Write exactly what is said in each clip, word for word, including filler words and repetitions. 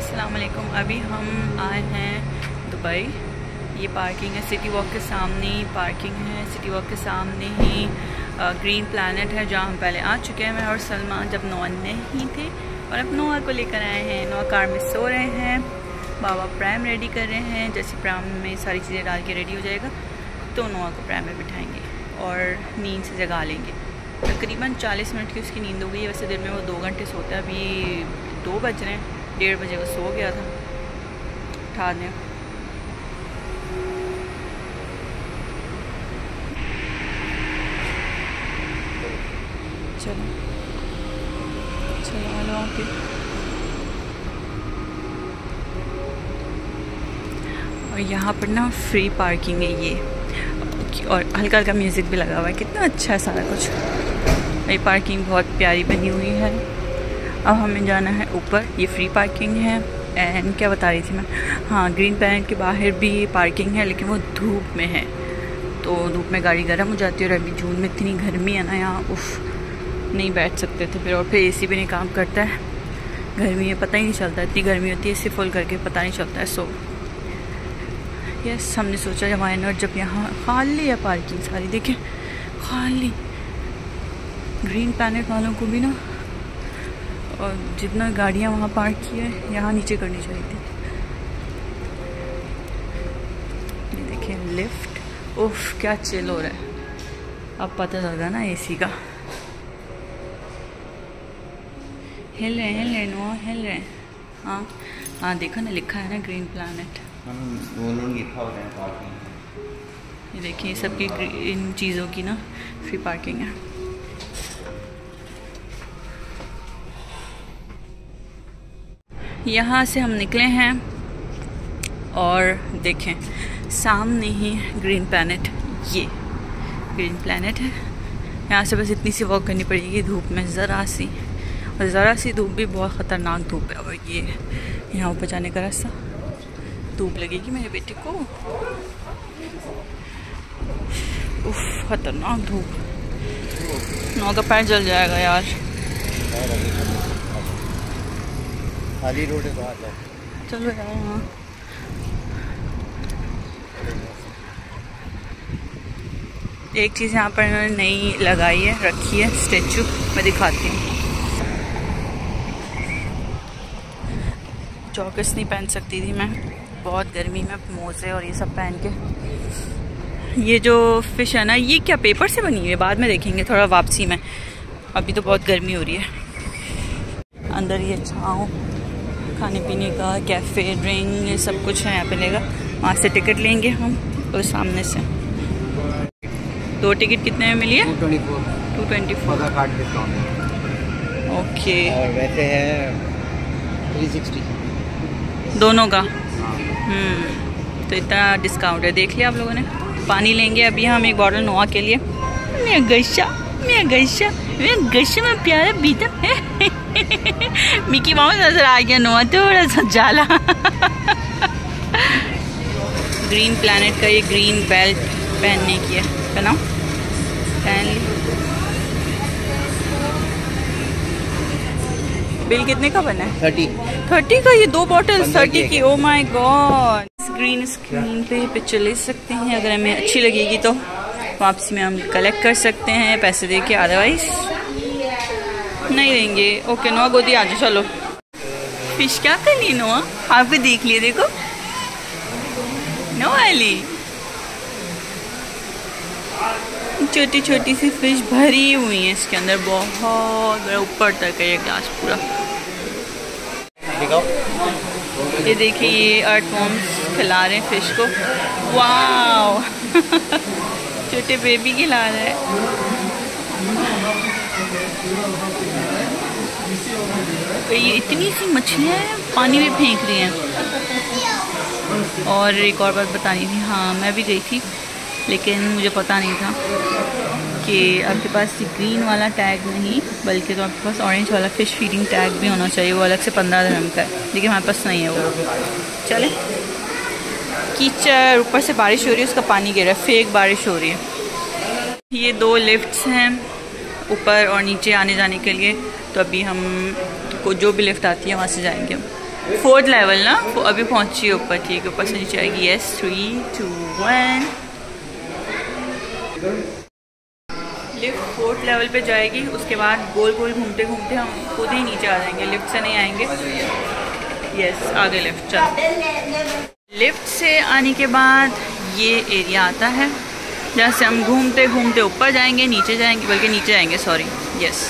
अस्सलाम वालेकुम। अभी हम आए हैं दुबई। ये पार्किंग है, सिटी वॉक के सामने ही पार्किंग है। सिटी वॉक के सामने ही ग्रीन प्लैनेट है जहाँ हम पहले आ चुके हैं। मैं और सलमान जब नोआ नहीं थे और अब नोआ को लेकर आए हैं। नोआ कार में सो रहे हैं, बाबा प्रैम रेडी कर रहे हैं। जैसे प्रैम में सारी चीज़ें डाल के रेडी हो जाएगा तो नोआ को प्रैम में बिठाएंगे और नींद से जगा लेंगे। तकरीबन चालीस मिनट की उसकी नींद हो गई है। वैसे दिन में वो दो घंटे सोता है। अभी दो बज रहे हैं, डेढ़ बजे वो सो गया था। उठा दें। चलो चलो हेलो आके और यहाँ पर ना फ्री पार्किंग है ये, और हल्का हल्का म्यूज़िक भी लगा हुआ है। कितना अच्छा है सारा कुछ। ये पार्किंग बहुत प्यारी बनी हुई है। अब हमें जाना है ऊपर। ये फ्री पार्किंग है। एंड क्या बता रही थी मैं, हाँ ग्रीन प्लैनेट के बाहर भी पार्किंग है, लेकिन वो धूप में है तो धूप में गाड़ी गर्म हो जाती है। और अभी जून में इतनी गर्मी है ना यहाँ, उफ नहीं बैठ सकते थे फिर। और फिर एसी भी नहीं काम करता है गर्मी में, पता ही नहीं चलता। इतनी गर्मी होती है, एसी फुल करके पता नहीं चलता है। सो यस, हमने सोचा वाई नॉट, जब यहाँ खाली है पार्किंग सारी, देखें खाली। ग्रीन प्लैनेट वालों को भी ना, और जितना गाड़ियाँ वहाँ पार्क की है यहाँ नीचे करनी चाहिए थी। ये देखें लिफ्ट, उफ क्या चिल हो रहा है। अब पता चल रहा ना एसी का। हिल रहे हिल रहे नो हिल रहे। हाँ हाँ देखा ना, लिखा है ना ग्रीन प्लैनेट। ये देखिए सबकी इन चीज़ों की ना फ्री पार्किंग है। यहाँ से हम निकले हैं और देखें सामने ही ग्रीन प्लैनेट, ये ग्रीन प्लैनेट है। यहाँ से बस इतनी सी वॉक करनी पड़ेगी धूप में, ज़रा सी, और ज़रा सी धूप भी बहुत ख़तरनाक धूप है। और ये यहाँ ऊपर जाने का रास्ता, धूप लगेगी मेरे बेटे को। उफ खतरनाक धूप, नौ का पैर जल जाएगा यार। खाली रोड है, बाहर जाओ। चलो यार हाँ एक चीज़ यहाँ पर इन्होंने नई लगाई है, रखी है स्टेचू, मैं दिखाती हूँ। जॉकेट्स नहीं पहन सकती थी मैं, बहुत गर्मी में मोजे और ये सब पहन के। ये जो फिश है ना, ये क्या पेपर से बनी हुई है, बाद में देखेंगे थोड़ा वापसी में। अभी तो बहुत गर्मी हो रही है। अंदर ये छाँव, खाने पीने का कैफ़े, ड्रिंक, ये सब कुछ है यहाँ पे लेगा। वहाँ से टिकट लेंगे हम और सामने से। दो टिकट कितने में मिली है? Two twenty four two twenty four का कार्ड डिस्काउंट। ओके, और वैसे है थ्री सिक्सटी दोनों का। हम्म तो इतना डिस्काउंट है, देख लिया आप लोगों ने। पानी लेंगे अभी हम एक बॉटल नोआ के लिए। मैं गशा मैं गशा मैं गशा में प्यारा बीता मिकी माउस नजर आ गया। नोआ थोड़ा सा जाला। ग्रीन प्लैनेट का ये ग्रीन बेल्ट पहनने की है, पहनाओ, पहन ली। बिल कितने का बना है? थर्टी थर्टी का ये दो बॉटल थर्टी की। Oh my god. Green screen पे पिक्चर ले सकते हैं, अगर हमें अच्छी लगेगी तो वापसी में हम कलेक्ट कर सकते हैं पैसे दे के, अदरवाइज नहीं देंगे। ओके नोआ गोदी आ जाओ। चलो फिश क्या कर ली नोआ, आपको देख लिए, देखो नोआ ली छोटी छोटी सी फिश भरी हुई है इसके अंदर, बहुत बड़ा, ऊपर तक है ये ग्लास पूरा। ये देखिए ये अर्थवॉर्म्स खिला रहे हैं फिश को। वाओ छोटे बेबी खिला रहे हैं। तो ये इतनी सी मछलियाँ पानी में फेंक रही हैं। और एक और बात बतानी थी, हाँ मैं भी गई थी लेकिन मुझे पता नहीं था कि आपके पास ग्रीन वाला टैग नहीं, बल्कि तो आपके पास ऑरेंज वाला फ़िश फीडिंग टैग भी होना चाहिए। वो अलग से पंद्रह दिरहम का है, लेकिन हमारे पास नहीं है वो। चले कीचड़, ऊपर से बारिश हो रही है, उसका पानी गिर रहा है, फेक बारिश हो रही है। ये दो लिफ्ट्स हैं ऊपर और नीचे आने जाने के लिए। तो अभी हम को जो भी लिफ्ट आती है वहाँ से जाएंगे हम। फोर्थ लेवल ना, अभी पहुंची है ऊपर। ठीक है, ऊपर से नीचे आएगी। Yes, three two one. Lift fourth level पे जाएगी, उसके बाद गोल गोल घूमते घूमते हम खुद ही नीचे आ जाएंगे, लिफ्ट से नहीं आएंगे। यस, आगे लिफ्ट। चलो, लिफ्ट से आने के बाद ये एरिया आता है जहाँ से हम घूमते घूमते ऊपर जाएंगे, नीचे जाएंगे, बल्कि नीचे जाएंगे, सॉरी। यस,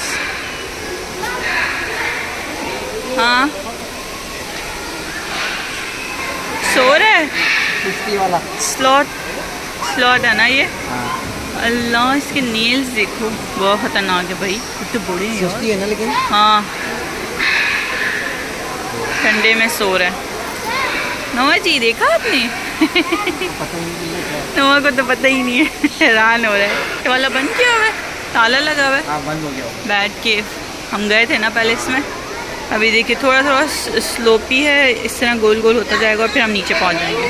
हाँ, सो रहा है वाला स्लॉट स्लॉट है ना ये। हाँ। अल्लाह, इसके नेल्स देखो, बहुत खतरनाक है भाई, तो बड़े हैं सुस्ती है ना लेकिन। हाँ, ठंडे में सो रहा है। नवा जी देखा आपने? नवा को तो पता ही नहीं है, हैरान हो रहा है। ये वाला बंद किया हुआ है, ताला लगा हुआ है। हाँ, बंद हो गया। बैठ के हम गए थे ना पहले इसमें। अभी देखिए थोड़ा थोड़ा स्लोपी है, इस तरह गोल गोल होता जाएगा और फिर हम नीचे पहुंच जाएंगे।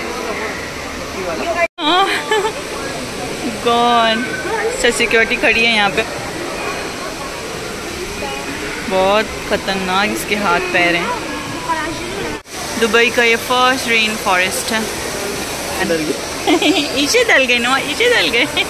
कौन सर सिक्योरिटी खड़ी है यहाँ पे, बहुत खतरनाक इसके हाथ पैर हैं। दुबई का ये फर्स्ट रेन फॉरेस्ट है। इसे डल गए ना, इसे डल गए।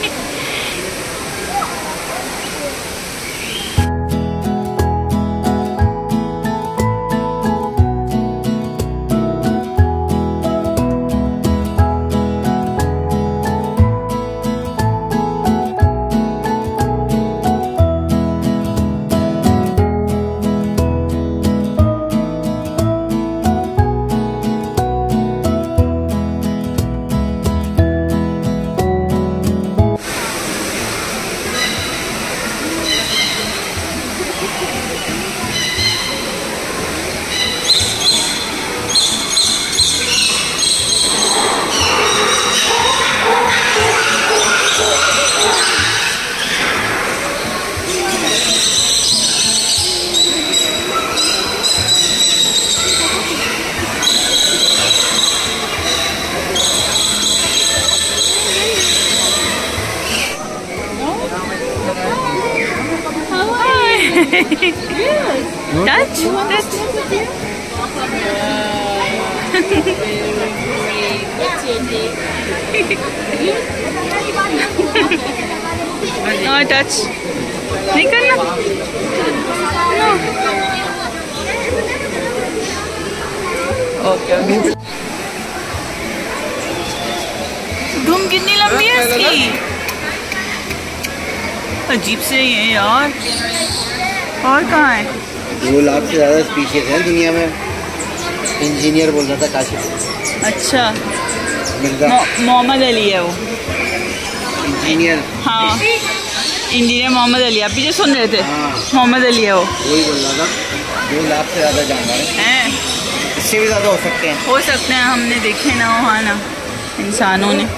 Touch? Touch? No touch. नहीं करना। No. Okay. धूम कितनी लंबी है इसकी? अजीब से ही है यार। और कहाँ है? दो लाख से ज़्यादा स्पीशीज हैं दुनिया में। इंजीनियर बोल रहा था काशिफ। अच्छा, मिर्जा मोहम्मद अली है वो इंजीनियर। हाँ, इंजीनियर मोहम्मद अली। आप पीछे सुन रहे थे? हाँ। मोहम्मद अली है वो। वही बोल रहा था, दो लाख से ज़्यादा जानवर हैं। इससे भी ज़्यादा हो सकते हैं। हो सकते हैं, हमने देखे ना वहाँ ना इंसानों ने।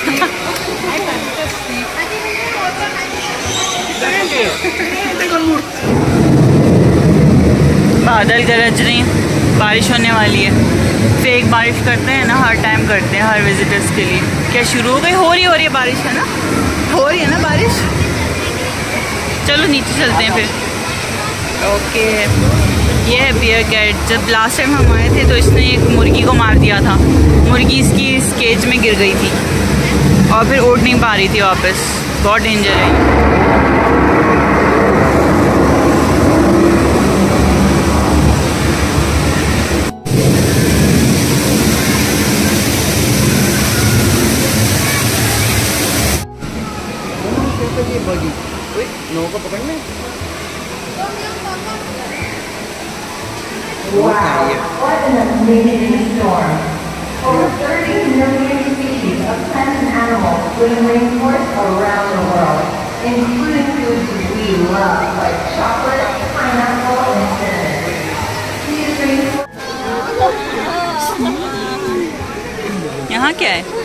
बादल गरज रही हैं, बारिश होने वाली है। फेक बारिश करते हैं ना, हर टाइम करते हैं हर विजिटर्स के लिए। क्या शुरू हो गई? हो रही हो रही है बारिश, है ना? हो रही है ना बारिश। चलो नीचे चलते हैं फिर। ओके, ये है बियर कैट। जब लास्ट टाइम हम आए थे तो इसने एक मुर्गी को मार दिया था। मुर्गी इसकी इस केज में गिर गई थी और फिर उड़ नहीं पा रही थी वापस। बहुत डेंजर है। को पकड़ने wow, what an amazing storm. Over thirty million species of plants and animals live in rainforests around the world, including foods we love like chocolate, pineapple, and cinnamon. These rainforests... यहाँ क्या है?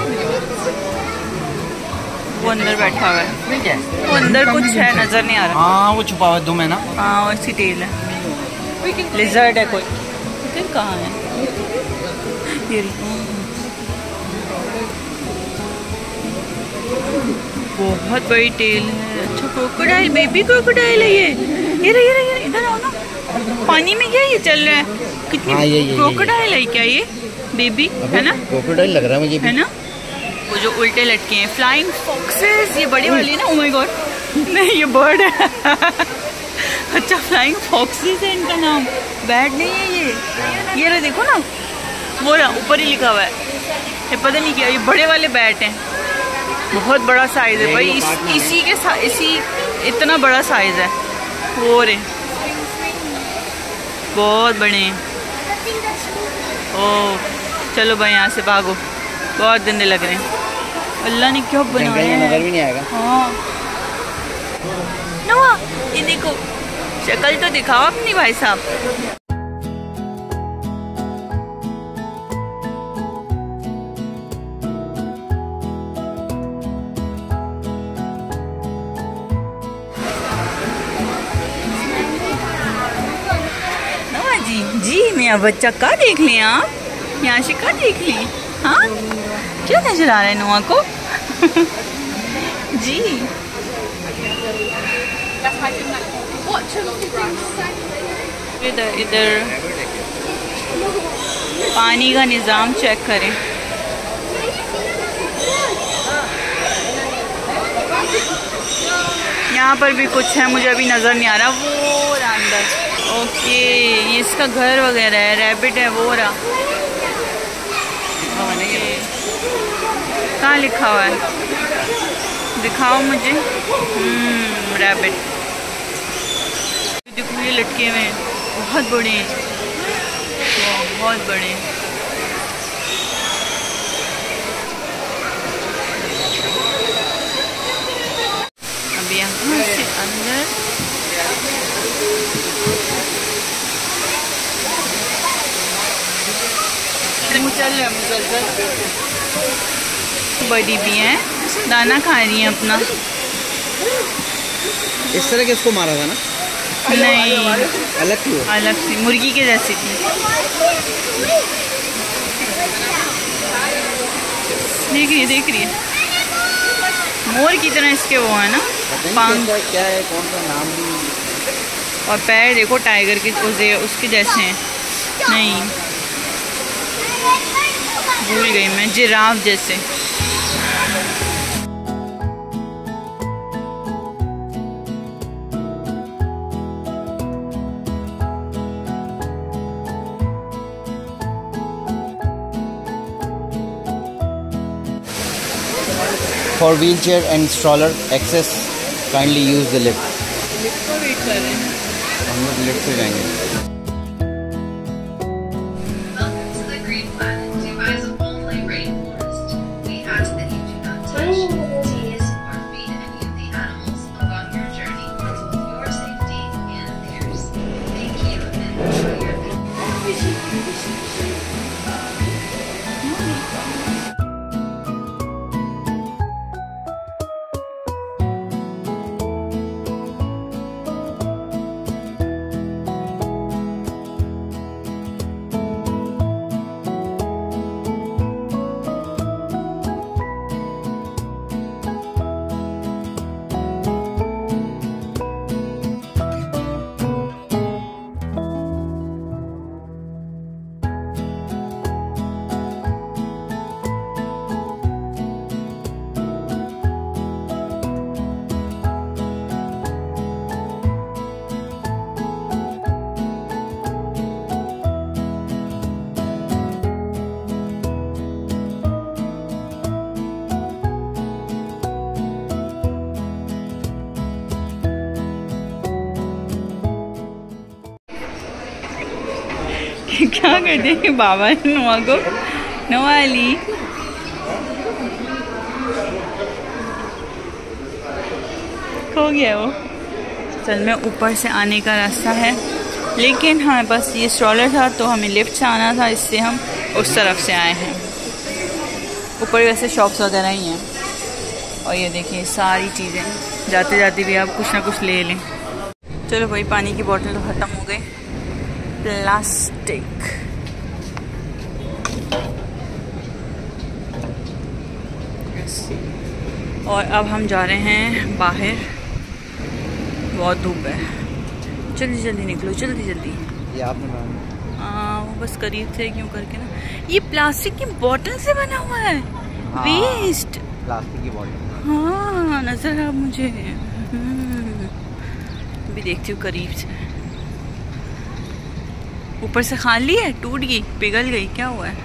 वो अंदर बैठा हुआ है। ठीक है, वो अंदर कुछ है, नजर नहीं आ रहा। हाँ, वो छुपा हुआ दुम है ना। हाँ, और इसकी टेल है। लिजर्ड है कोई। फिर कहाँ है? ये बहुत बड़ी टेल है। अच्छा, क्रोकोडाइल, बेबी क्रोकोडाइल है ये। ये रही, ये रही, इधर आओ ना। पानी में क्या ये चल रहा है? कितनी हाँ, ये- ये- क्रोकोडाइल है क्या ये? बेबी है ना? क्रोकोडाइल लग रहा है मुझे भी। है ना? वो जो उल्टे लटके हैं, फ्लाइंग फॉक्सेस, ये बड़ी वाली ना। ओह माय गॉड, नहीं ये बर्ड है। अच्छा, फ्लाइंग फॉक्सेस है इनका नाम, बैट नहीं है ये। ये रहा देखो ना, वो रहा ऊपर ही लिखा हुआ है। ये पता नहीं क्या, ये बड़े वाले बैट हैं, बहुत बड़ा साइज है भाई। इस, इसी के सा, इसी इतना बड़ा साइज है वो रे, बहुत बड़े हैं। ओह चलो भाई यहाँ से भागो, बहुत गंदे लग रहे हैं। अल्लाह ने क्यों बनाया जंगल में नजर भी नहीं आएगा। हाँ नवा, ये देखो, शक्ल तो दिखाओ अपनी भाई साहब। नवा जी, जी मेरा बच्चा का देख लिया आप, यहाँ से का देख ली? हाँ क्या नजर आ रहा है नवा को? जी इधर इधर पानी का निज़ाम चेक करें। यहाँ पर भी कुछ है, मुझे अभी नज़र नहीं आ रहा। वो रहा अंदर, ओके ये इसका घर वगैरह है, रैबिट है वो रहा। कहाँ लिखा हुआ है, दिखाओ मुझे। हम्म रैबिट, देखो ये लटके हुए हैं, बहुत बड़े हैं, बहुत बड़े हैं। अब यहाँ से अंदर चल रहे हैं, मुसलसल बड़ी भी हैं, दाना खा रही हैं अपना। इस तरह के उसको मारा था ना? नहीं, अलग क्यों? अलग सी, मुर्गी के जैसी थी। देख रही है, देख रही है, मोर की तरह इसके वो है ना पंख, क्या है, कौन सा नाम भी। और पैर देखो टाइगर के उसके उसके जैसे हैं। नहीं भूल गई मैं, जिराफ जैसे। For wheelchair and stroller access, kindly use the lift. Lift को वेट कर रहे हैं। हम लोग लिफ्ट से जाएंगे। Welcome to the Green Planet, Dubai's only rainforest. We ask that you do not touch, tease, or feed any of the animals along your journey for your safety and theirs. Thank you and enjoy your visit. क्या करते हैं बाबा नवा को, नवा अली खो गया वो। चल में ऊपर से आने का रास्ता है, लेकिन हमें बस ये स्ट्रॉलर था तो हमें लिफ्ट से आना था, इससे हम उस तरफ से आए हैं। ऊपर वैसे शॉप्स वगैरह ही हैं, और ये देखिए सारी चीज़ें, जाते जाते भी आप कुछ ना कुछ ले लें। चलो भाई, पानी की बोतल तो ख़त्म हो गई। प्लास्टिक और अब हम जा रहे हैं बाहर, बहुत धूप है। जल्दी जल्दी निकलो, जल्दी जल्दी। ये आपने बनाया? हाँ, वो बस करीब से क्यों करके ना। ये प्लास्टिक की बोतल से बना हुआ है। हाँ, वेस्ट प्लास्टिक की बोतल। हाँ, नजर आ मुझे। अभी देखती हूँ करीब से। ऊपर से खाली है, टूट गई, पिघल गई, क्या हुआ है?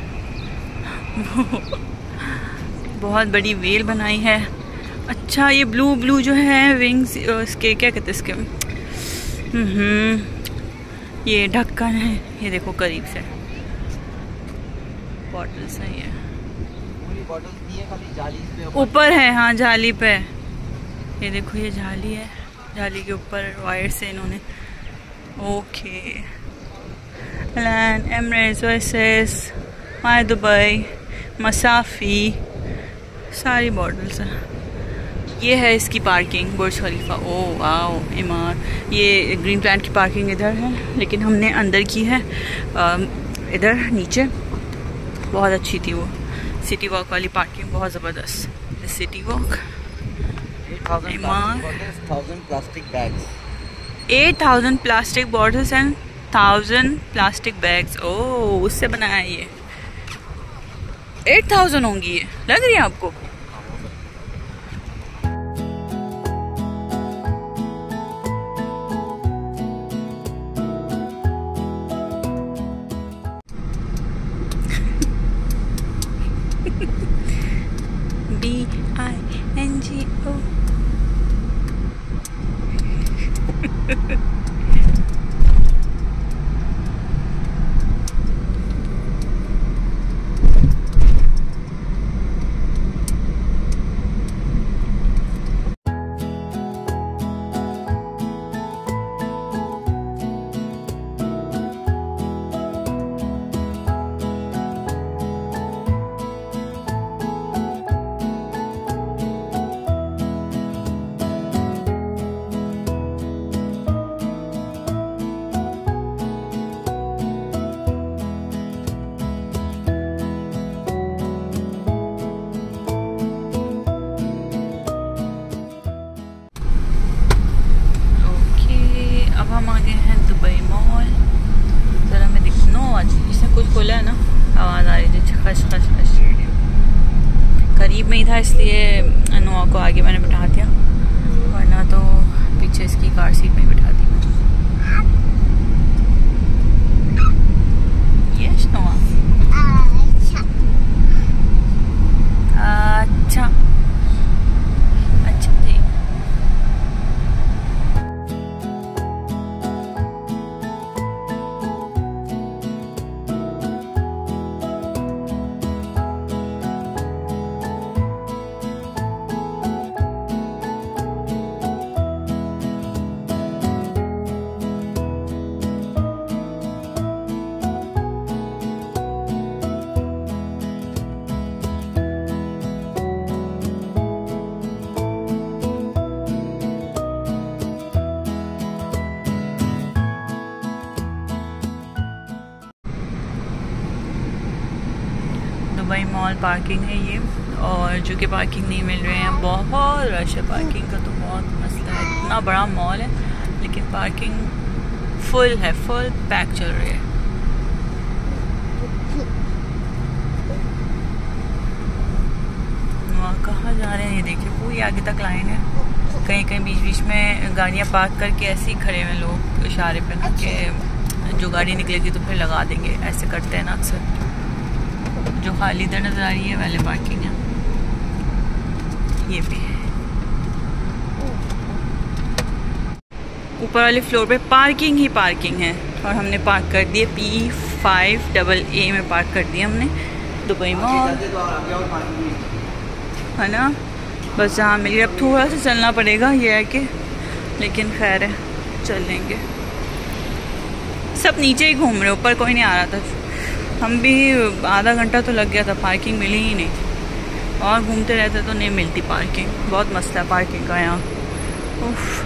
बहुत बड़ी वेल बनाई है। अच्छा, ये ब्लू ब्लू जो है विंग्स, इसके क्या कहते हैं इसके, हम्म ये ढक्कन है। ये देखो करीब से बॉटल्स हैं, ये ऊपर है। हाँ, जाली पे। ये देखो, ये जाली है, जाली के ऊपर वायर से इन्होंने। Okay, Land, Emirates, Oasis, My Dubai, Masafi, सारी बॉटल्स हैं। ये है इसकी पार्किंग, बुर्ज खलीफा। Oh wow, इमार। ये ग्रीन प्लांट की पार्किंग इधर है, लेकिन हमने अंदर की है इधर नीचे। बहुत अच्छी थी वो सिटी वॉक वाली पार्किंग, बहुत ज़बरदस्त। City Walk plastic bags, eight thousand plastic bottles and thousand plastic bags. Oh, उससे बनाया है ये। एट थाउजेंड होंगी ये, लग रही है आपको? B I N G O. हम आ गए हैं दुबई मॉल। ज़रा मैं दिख नो आज इसने कुछ खोला है ना, आवाज़ आ रही थी खश खश खश। करीब में ही था इसलिए नोआ को आगे मैंने बिठा दिया, वरना तो पीछे इसकी कार सीट में बिठा दी। यस नोआ, अच्छा अच्छा जी। दुबई मॉल पार्किंग है ये, और जो कि पार्किंग नहीं मिल रहे हैं, बहुत रश है। पार्किंग का तो बहुत मसला है, इतना बड़ा मॉल है लेकिन पार्किंग फुल है, फुल पैक चल रही है। कहाँ जा रहे हैं ये देखिए, पूरी आगे तक लाइन है। कहीं कहीं बीच बीच में गाड़ियाँ पार्क करके ऐसे ही खड़े हुए लोग इशारे पे ना कि जो गाड़ी निकलेगी तो फिर लगा देंगे, ऐसे करते हैं ना अक्सर। जो खाली इधर नजर आ रही है वाले पार्किंग है, ये भी है। ऊपर वाले फ्लोर पे पार्किंग ही पार्किंग है, और हमने पार्क कर दिए पी फाइव डबल ए में पार्क कर दिया हमने दुबई मॉल, है ना। बस जहाँ मिली, अब थोड़ा सा चलना पड़ेगा, ये है कि, लेकिन खैर है, चल लेंगे। सब नीचे ही घूम रहे, ऊपर कोई नहीं आ रहा था। हम भी आधा घंटा तो लग गया था, पार्किंग मिली ही नहीं, और घूमते रहते तो नहीं मिलती पार्किंग। बहुत मसला है पार्किंग का यहाँ। उफ,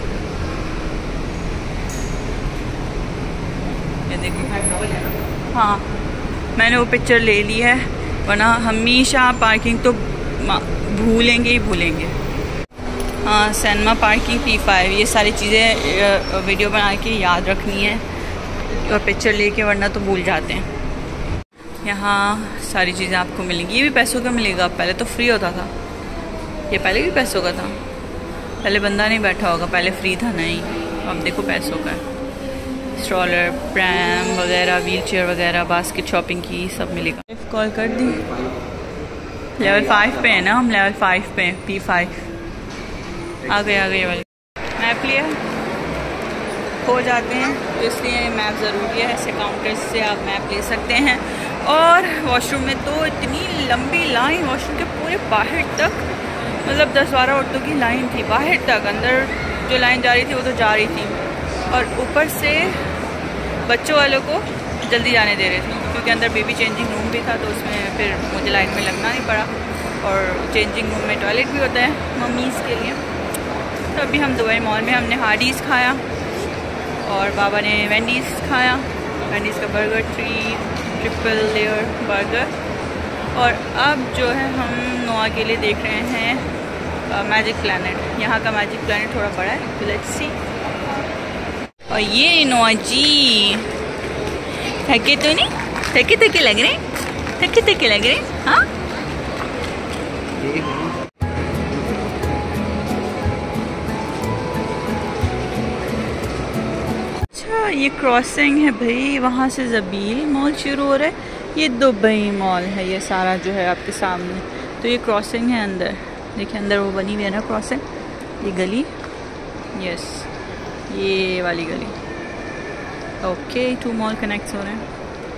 ये देखिए, हाँ मैंने वो पिक्चर ले ली है, वरना हमेशा पार्किंग तो भूलेंगे ही भूलेंगे। हाँ, सिनेमा पार्किंग पी फाइव, ये सारी चीज़ें वीडियो बना के याद रखनी है और पिक्चर लेके, वरना तो भूल जाते हैं। यहाँ सारी चीज़ें आपको मिलेंगी। ये भी पैसों का मिलेगा, पहले तो फ्री होता था। ये पहले भी पैसों का था, पहले बंदा नहीं बैठा होगा, पहले फ्री था नहीं, अब देखो पैसों का है। स्ट्रॉलर, प्रैम वगैरह, व्हील चेयर वगैरह, बास्केट शॉपिंग की सब मिलेगा। कॉल कर दी। लेवल फाइव पे है ना हम, लेवल फाइव पे पी फाइव। आ गए आ गए वाले मैप लिया, हो जाते हैं तो इसलिए मैप ज़रूरी है। ऐसे काउंटर्स से आप मैप ले सकते हैं। और वॉशरूम में तो इतनी लंबी लाइन, वॉशरूम के पूरे बाहर तक, मतलब दस बारह औरतों की लाइन थी बाहर तक। अंदर जो लाइन जा रही थी वो तो जा रही थी, और ऊपर से बच्चों वालों को जल्दी जाने दे रहे थे, क्योंकि अंदर बेबी चेंजिंग रूम भी था, तो उसमें फिर मुझे लाइन में लगना नहीं पड़ा। और चेंजिंग रूम में टॉयलेट भी होता है मम्मीज़ के लिए। तो अभी हम दुबई मॉल में हमने हार्डीज़ खाया और बाबा ने वेंडीज़ खाया। वेंडीज़ का burger, three triple layer burger. और अब जो है हम नोआ के लिए देख रहे हैं मैजिक प्लैनेट। यहाँ का मैजिक प्लैनेट थोड़ा बड़ा है, लेट्स सी। और ये नोआ जी थके तो नहीं, थके थके लग रहे, थके थके लग रहे। हाँ, अच्छा ये क्रॉसिंग है भाई, वहाँ से ज़बील मॉल शुरू हो रहा है। ये दुबई मॉल है ये सारा जो है आपके सामने। तो ये क्रॉसिंग है अंदर, देखिए अंदर वो बनी हुई है ना क्रॉसिंग, ये गली, यस ये वाली गली। ओके, टू मॉल कनेक्ट हो रहे हैं।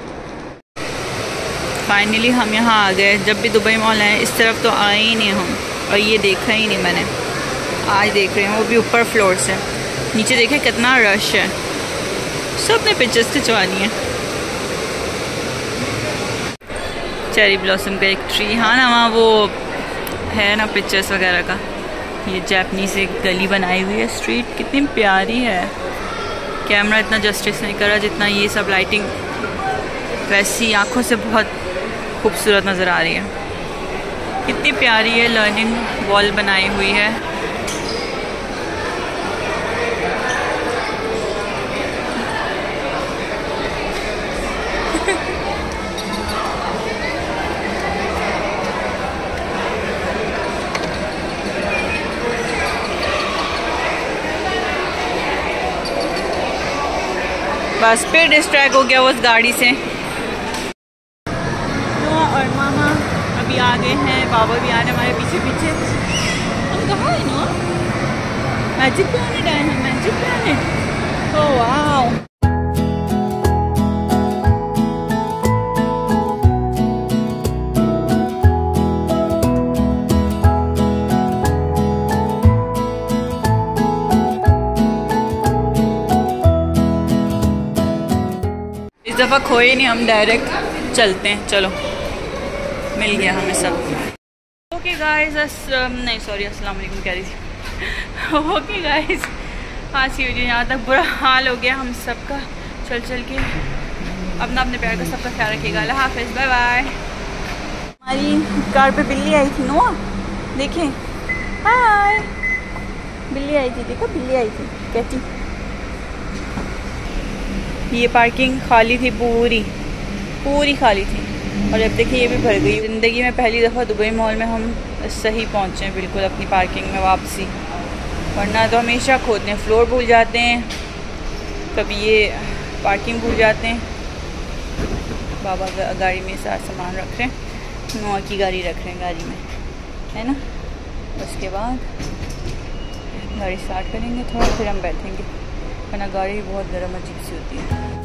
फाइनली हम यहाँ आ गए। जब भी दुबई मॉल है इस तरफ तो आए ही नहीं हम, और ये देखा ही नहीं मैंने, आज देख रहे हैं, वो भी ऊपर फ्लोर से। नीचे देखे कितना रश है, सब ने पिक्चर्स खिंचवानी है। चेरी ब्लॉसम का एक ट्री, हाँ ना वहाँ वो है ना पिक्चर्स वगैरह का। ये जापानीज एक गली बनाई हुई है, स्ट्रीट कितनी प्यारी है। कैमरा इतना जस्टिस नहीं कर रहा जितना ये सब लाइटिंग वैसी आँखों से बहुत खूबसूरत नज़र आ रही है। कितनी प्यारी है, लर्निंग वॉल बनाई हुई है। बस फिर डिस्ट्रैक्ट हो गया वो उस गाड़ी से। नोआ और मामा अभी आ गए हैं, बाबा भी आ रहे हमारे पीछे पीछे। हम कहाँ हैं नोआ? मैजिक प्लैनेट आए हैं, मैजिक प्लैनेट। ओह वाओ, इस दफ़ा खोए नहीं हम, डायरेक्ट चलते हैं। चलो, मिल गया हमें सब। ओके गाइस, नहीं सॉरी अस्सलाम वालेकुम कह रही थी। ओके गाइस, आज की वीडियो यहाँ तक, बुरा हाल हो गया हम सबका चल चल के। अपना अपने प्यार का सबका ख्याल रखिएगा। अल्लाह हाफिज़, बाय बाय। हमारी कार पे बिल्ली आई थी नोआ, देखें, हाय बिल्ली आई थी, देखो बिल्ली आई थी कहती। ये पार्किंग खाली थी, पूरी पूरी खाली थी, और अब देखिए ये भी भर गई। ज़िंदगी में पहली दफ़ा दुबई मॉल में हम सही पहुँचे हैं बिल्कुल अपनी पार्किंग में वापसी, वरना तो हमेशा खोदते हैं, फ्लोर भूल जाते हैं, कभी ये पार्किंग भूल जाते हैं। बाबा गाड़ी में सारा सामान रख रहे हैं, नोआ की गाड़ी रख रहे हैं गाड़ी में, है ना। उसके बाद गाड़ी स्टार्ट करेंगे थोड़ा, फिर हम बैठेंगे, वरना गाड़ी बहुत गर्म अजीब सी होती है।